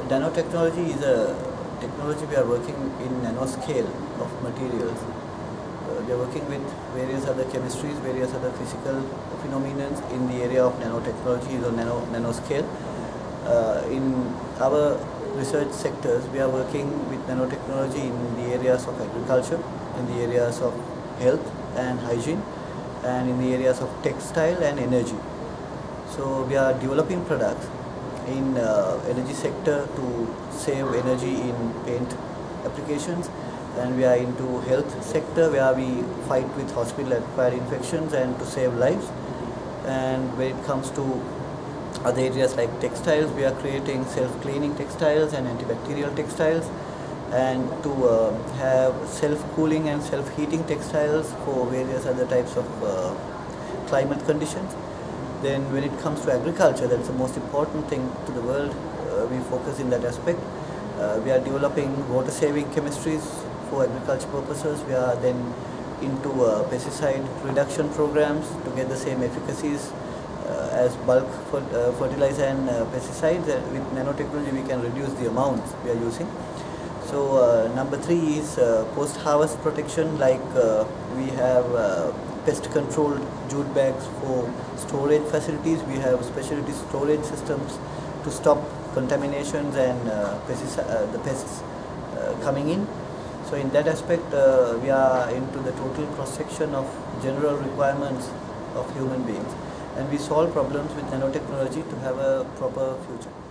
Nanotechnology is a technology we are working in nanoscale of materials. We are working with various other chemistries, various other physical phenomena in the area of nanotechnology or nanoscale. In our research sectors, we are working with nanotechnology in the areas of agriculture, in the areas of health and hygiene, and in the areas of textile and energy. So we are developing products in energy sector to save energy in paint applications, and we are into health sector where we fight with hospital-acquired infections and to save lives. And when it comes to other areas like textiles, we are creating self-cleaning textiles and antibacterial textiles, and to have self-cooling and self-heating textiles for various other types of climate conditions. Then when it comes to agriculture, that's the most important thing to the world. We focus in that aspect. We are developing water-saving chemistries for agriculture purposes. We are then into pesticide reduction programs to get the same efficacies as bulk fertilizer and pesticides. With nanotechnology, we can reduce the amounts we are using. So number 3 is post-harvest protection, like we have pest control jute bags for storage facilities. We have specialty storage systems to stop contaminations and the pests coming in. So in that aspect, we are into the total cross-section of general requirements of human beings, and we solve problems with nanotechnology to have a proper future.